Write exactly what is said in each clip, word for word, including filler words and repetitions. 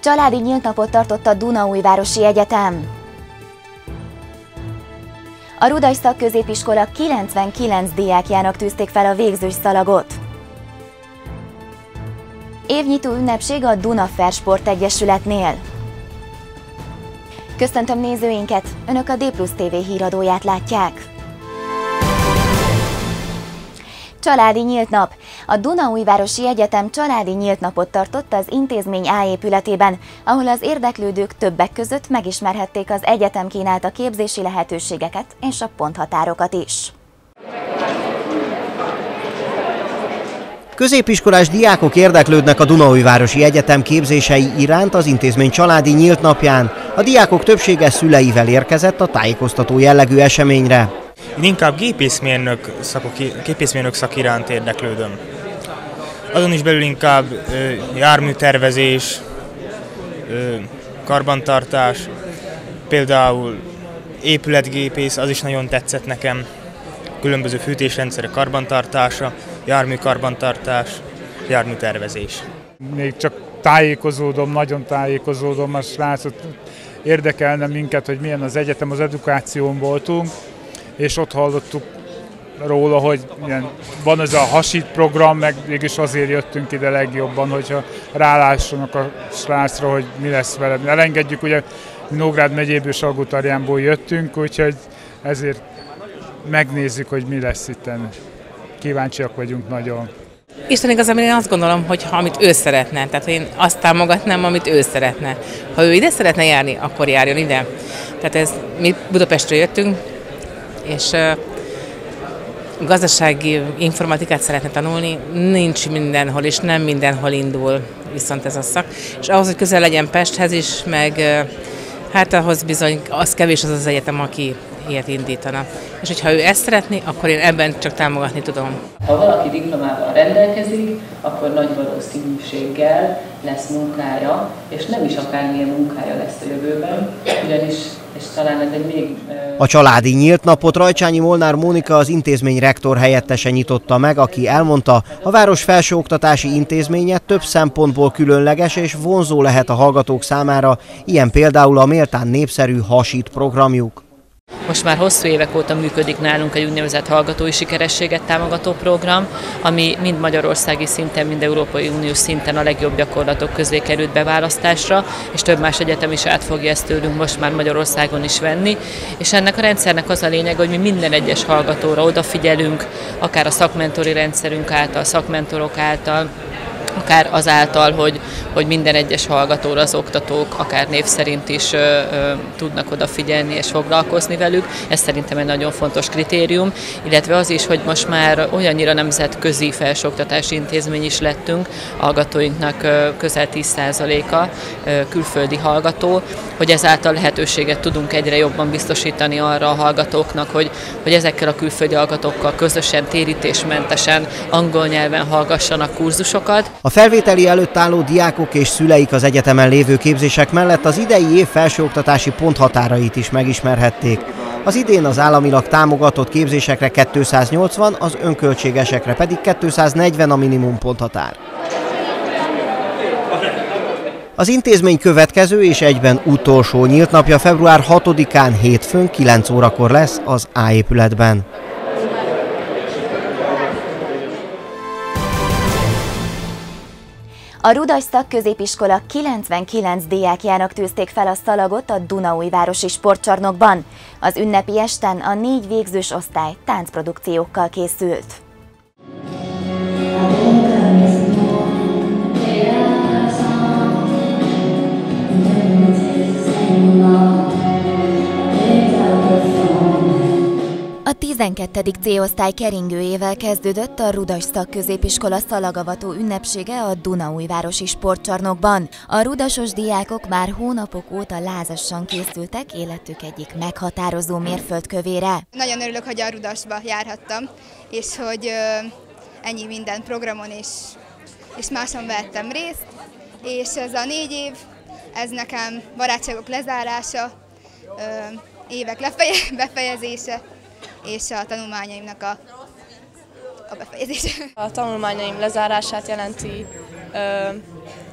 Családi nyílt napot tartott a Dunaújvárosi Egyetem. A Rudaj Szakközépiskola kilencvenkilenc diákjának tűzték fel a végzős szalagot. Évnyitó ünnepség a Dunafer Sportegyesületnél. Köszöntöm nézőinket, Önök a D plusz té vé híradóját látják. Családi nyílt nap. A Dunaújvárosi Egyetem családi nyílt napot tartott az intézmény A épületében, ahol az érdeklődők többek között megismerhették az egyetem kínálta képzési lehetőségeket és a ponthatárokat is. Középiskolás diákok érdeklődnek a Dunaújvárosi Egyetem képzései iránt az intézmény családi nyílt napján. A diákok többsége szüleivel érkezett a tájékoztató jellegű eseményre. Én inkább gépészmérnök, szakok, gépészmérnök szak iránt érdeklődöm. Azon is belül inkább ö, járműtervezés, ö, karbantartás, például épületgépész, az is nagyon tetszett nekem. Különböző fűtésrendszerek karbantartása, járműkarbantartás, járműtervezés. Még csak tájékozódom, nagyon tájékozódom, a srácot érdekelne minket, hogy milyen az egyetem, az edukáción voltunk, és ott hallottuk róla, hogy ilyen, van ez a hasít program, meg mégis azért jöttünk ide legjobban, hogyha rálássanak a srácra, hogy mi lesz vele. Elengedjük, ugye Nógrád megyéből, Salgótarjánból jöttünk, úgyhogy ezért megnézzük, hogy mi lesz itt. Kíváncsiak vagyunk nagyon. Isten igazából én azt gondolom, hogy ha amit ő szeretne, tehát én azt támogatnám, amit ő szeretne. Ha ő ide szeretne járni, akkor járjon ide. Tehát ez, mi Budapestről jöttünk, és uh, gazdasági informatikát szeretne tanulni, nincs mindenhol, és nem mindenhol indul viszont ez a szak. És ahhoz, hogy közel legyen Pesthez is, meg uh, hát ahhoz bizony az kevés az az egyetem, aki ilyet indítana. És hogyha ő ezt szeretné, akkor én ebben csak támogatni tudom. Ha valaki diplomával rendelkezik, akkor nagy valószínűséggel lesz munkája, és nem is akármilyen munkája lesz a jövőben, ugyanis, és talán ez egy még... A családi nyílt napot Rajcsányi Molnár Mónika, az intézmény rektor helyettese nyitotta meg, aki elmondta, a város felsőoktatási intézménye több szempontból különleges és vonzó lehet a hallgatók számára, ilyen például a méltán népszerű hasít programjuk. Most már hosszú évek óta működik nálunk egy úgynevezett hallgatói sikerességet támogató program, ami mind magyarországi szinten, mind Európai Uniós szinten a legjobb gyakorlatok közé került beválasztásra, és több más egyetem is át fogja ezt tőlünk most már Magyarországon is venni. És ennek a rendszernek az a lényeg, hogy mi minden egyes hallgatóra odafigyelünk, akár a szakmentori rendszerünk által, szakmentorok által, akár azáltal, hogy, hogy minden egyes hallgatóra az oktatók akár név szerint is ö, ö, tudnak odafigyelni és foglalkozni velük. Ez szerintem egy nagyon fontos kritérium, illetve az is, hogy most már olyannyira nemzetközi felsőoktatási intézmény is lettünk, hallgatóinknak ö, közel tíz százaléka ö, külföldi hallgató, hogy ezáltal lehetőséget tudunk egyre jobban biztosítani arra a hallgatóknak, hogy, hogy ezekkel a külföldi hallgatókkal közösen, térítésmentesen, angol nyelven hallgassanak kurzusokat. A felvételi előtt álló diákok és szüleik az egyetemen lévő képzések mellett az idei év felsőoktatási ponthatárait is megismerhették. Az idén az államilag támogatott képzésekre kétszáznyolcvan, az önköltségesekre pedig kétszáznegyven a minimum ponthatár. Az intézmény következő és egyben utolsó nyílt napja február hatodikán hétfőn kilenc órakor lesz az A épületben. A Rudaj Szakközépiskola kilencvenkilenc diákjának tűzték fel a szalagot a Dunaújvárosi Sportcsarnokban. Az ünnepi esten a négy végzős osztály táncprodukciókkal készült. A tizenkettedik C osztály keringőjével kezdődött a Rudaj Szakközépiskola szalagavató ünnepsége a Dunaújvárosi Sportcsarnokban. A rudasos diákok már hónapok óta lázassan készültek életük egyik meghatározó mérföldkövére. Nagyon örülök, hogy a Rudasba járhattam, és hogy ennyi minden programon és, és máson vettem részt, és ez a négy év, ez nekem barátságok lezárása, évek befejezése, és a tanulmányaimnak a, a befejezése. A tanulmányaim lezárását jelenti, ö,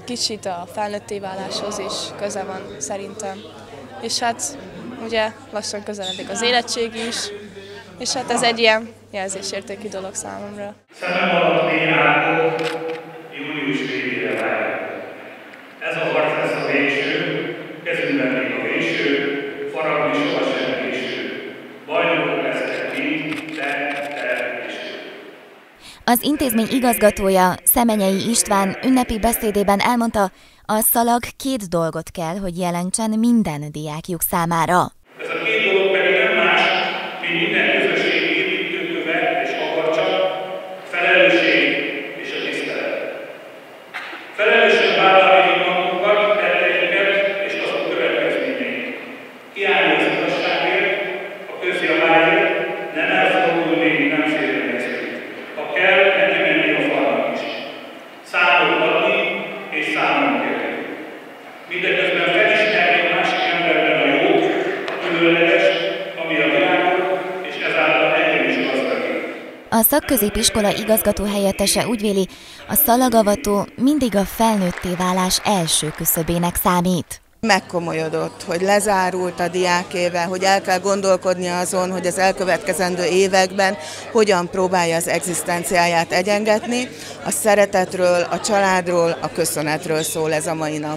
kicsit a felnőtté váláshoz is köze van szerintem. És hát ugye lassan közeledik az érettség is, és hát ez egy ilyen jelzésértékű dolog számomra. Szemem alatt néhány július végére várják. Ez a harc lesz a végső, kezünkben még a végső, faragni sohasem végső. Bajnokok lesznek mind, te, te végső. Az intézmény igazgatója, Szemenyei István ünnepi beszédében elmondta, a szalag két dolgot kell, hogy jelentsen minden diákjuk számára. Ez a két dolog pedig nem más, mint minden közösség építőköve és akarcsa, felelősség és a tisztelet. Felelősen vállalni magunkat, tetteinket és azok következményeit. Kiállni az igazságért, a közjaváért, nem elfordulni, nem félrenézni. Ha kell, neki menni a falnak is. Számot adni és számon kérni. Mindeközben felismerni a másik emberben a jót, a különleges, ami a világot, és ezáltal engem is gazdagít. A szakközépiskola igazgató helyettese úgy véli, a szalagavató mindig a felnőtté válás első küszöbének számít. Megkomolyodott, hogy lezárult a diákéve, hogy el kell gondolkodni azon, hogy az elkövetkezendő években hogyan próbálja az egzisztenciáját egyengetni. A szeretetről, a családról, a köszönetről szól ez a mai nap.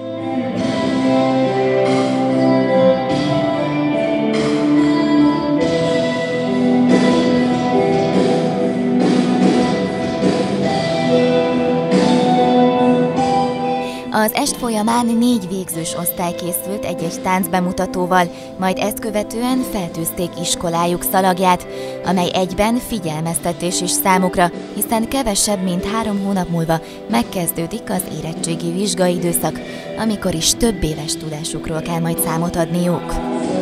Az est folyamán négy végzős osztály készült egy-egy táncbemutatóval, majd ezt követően feltűzték iskolájuk szalagját, amely egyben figyelmeztetés is számukra, hiszen kevesebb, mint három hónap múlva megkezdődik az érettségi vizsgaidőszak, amikor is több éves tudásukról kell majd számot adniuk.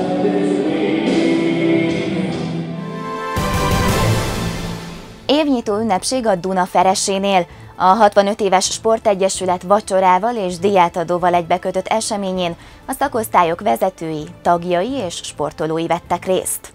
Évnyitó ünnepség a Dunaferesénél. A hatvanöt éves sportegyesület vacsorával és díjátadóval egybekötött eseményén a szakosztályok vezetői, tagjai és sportolói vettek részt.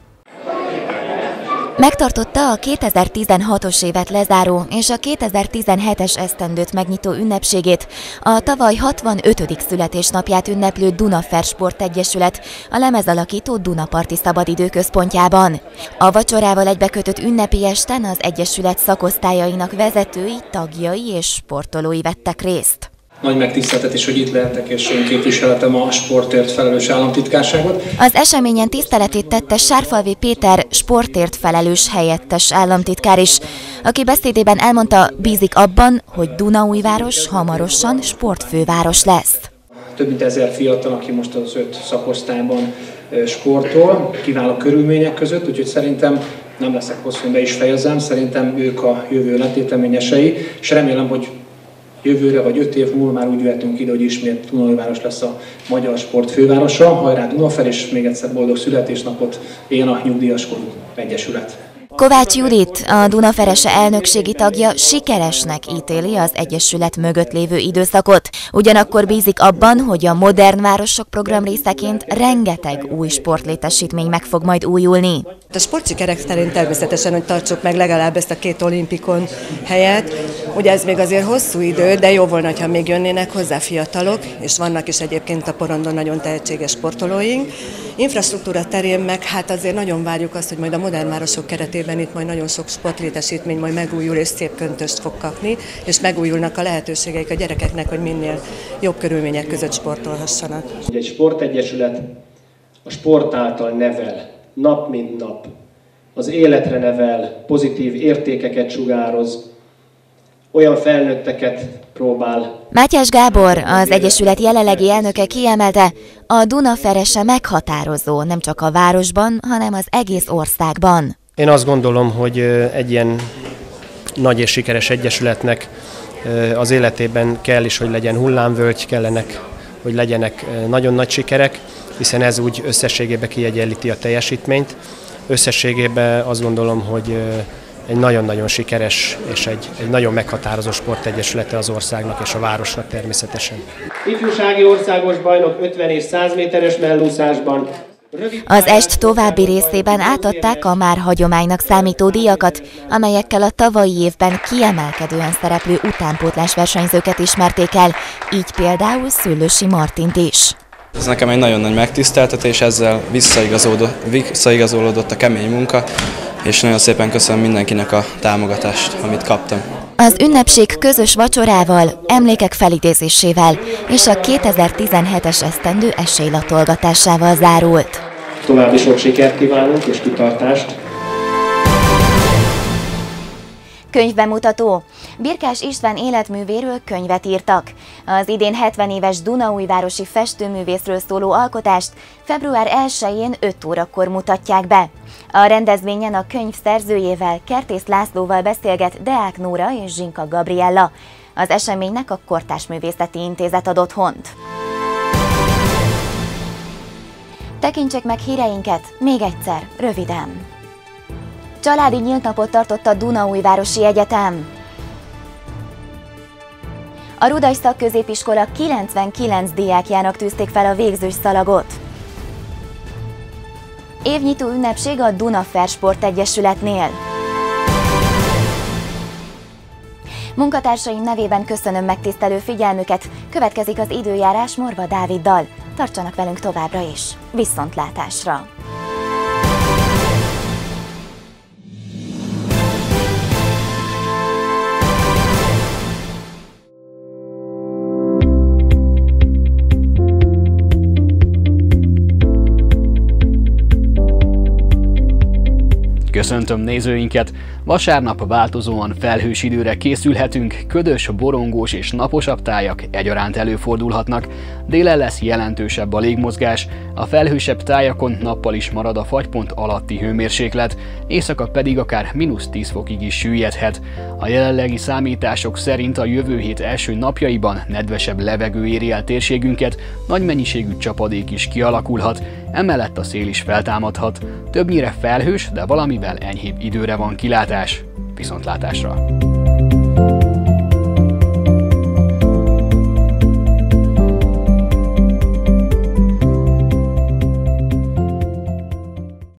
Megtartotta a kétezer-tizenhatos évet lezáró és a kétezer-tizenhetes esztendőt megnyitó ünnepségét a tavaly hatvanötödik születésnapját ünneplő Dunafer Sportegyesület a lemezalakító Dunaparti Szabadidőközpontjában. A vacsorával egybekötött ünnepi esten az egyesület szakosztályainak vezetői, tagjai és sportolói vettek részt. Nagy megtiszteltetés, hogy itt lehetek, és én képviseletem a sportért felelős államtitkárságot. Az eseményen tiszteletét tette Sárfalvi Péter sportért felelős helyettes államtitkár is, aki beszédében elmondta, bízik abban, hogy Dunaújváros hamarosan sportfőváros lesz. Több mint ezer fiatal, aki most az öt szakosztályban sportol, kiváló körülmények között, úgyhogy szerintem nem leszek hosszú, be is fejezem, szerintem ők a jövő letéteményesei, és remélem, hogy jövőre vagy öt év múlva már úgy jöhetünk ide, hogy ismét Dunaújváros lesz a magyar sport fővárosa. Hajrá Dunafer, és még egyszer boldog születésnapot, én a Nyugdíjaskorú Egyesület. Kovács Judit, a Dunaferese elnökségi tagja sikeresnek ítéli az egyesület mögött lévő időszakot. Ugyanakkor bízik abban, hogy a Modern Városok program részeként rengeteg új sportlétesítmény meg fog majd újulni. A sportsikerek terén természetesen, hogy tartsuk meg legalább ezt a két olimpikon helyet. Ugye ez még azért hosszú idő, de jó volna, ha még jönnének hozzá fiatalok, és vannak is egyébként a porondon nagyon tehetséges sportolóink. Infrastruktúra terén meg hát azért nagyon várjuk azt, hogy majd a Modern Városok keretében itt majd nagyon sok sportlétesítmény majd megújul és szép köntöst fog kapni, és megújulnak a lehetőségeik a gyerekeknek, hogy minél jobb körülmények között sportolhassanak. Egy sportegyesület a sport által nevel, nap mint nap. Az életre nevel, pozitív értékeket sugároz, olyan felnőtteket próbál. Mátyás Gábor, az egyesület jelenlegi elnöke kiemelte, a Dunaferese meghatározó nem csak a városban, hanem az egész országban. Én azt gondolom, hogy egy ilyen nagy és sikeres egyesületnek az életében kell is, hogy legyen hullámvölgy, kellenek, hogy legyenek nagyon nagy sikerek, hiszen ez úgy összességében kiegyenlíti a teljesítményt. Összességében azt gondolom, hogy egy nagyon-nagyon sikeres és egy, egy nagyon meghatározó sportegyesülete az országnak és a városnak természetesen. Ifjúsági országos bajnok ötven és száz méteres mellúszásban, Az est további részében átadták a már hagyománynak számító díjakat, amelyekkel a tavalyi évben kiemelkedően szereplő utánpótlás versenyzőket ismerték el, így például Szőlősi Martint is. Ez nekem egy nagyon nagy megtiszteltetés, ezzel visszaigazolódott a kemény munka, és nagyon szépen köszönöm mindenkinek a támogatást, amit kaptam. Az ünnepség közös vacsorával, emlékek felidézésével és a kétezer-tizenhetes esztendő esélylatolgatásával zárult. További sok sikert kívánunk és kitartást! Könyvbemutató. Birkás István életművéről könyvet írtak. Az idén hetven éves dunaújvárosi festőművészről szóló alkotást február elsején öt órakor mutatják be. A rendezvényen a könyv szerzőjével, Kertész Lászlóval beszélget Deák Nóra és Zsinka Gabriella. Az eseménynek a Kortárs Művészeti Intézet ad otthont. Tekintsek meg híreinket még egyszer, röviden. Családi nyíltnapot tartott a Dunaújvárosi Egyetem. A Rudaj Szakközépiskola kilencvenkilenc diákjának tűzték fel a végzős szalagot. Évnyitó ünnepség a Dunafer Sport Egyesületnél. Munkatársaim nevében köszönöm megtisztelő figyelmüket, következik az időjárás Morva Dáviddal. Tartsanak velünk továbbra is. Viszontlátásra! Köszöntöm nézőinket! Vasárnap változóan felhős időre készülhetünk, ködös, borongós és naposabb tájak egyaránt előfordulhatnak. Délen lesz jelentősebb a légmozgás, a felhősebb tájakon nappal is marad a fagypont alatti hőmérséklet, éjszaka pedig akár mínusz tíz fokig is süllyedhet. A jelenlegi számítások szerint a jövő hét első napjaiban nedvesebb levegő éri el térségünket, nagy mennyiségű csapadék is kialakulhat, emellett a szél is feltámadhat. Többnyire felhős, de valamivel enyhébb időre van kilátás. Viszontlátásra!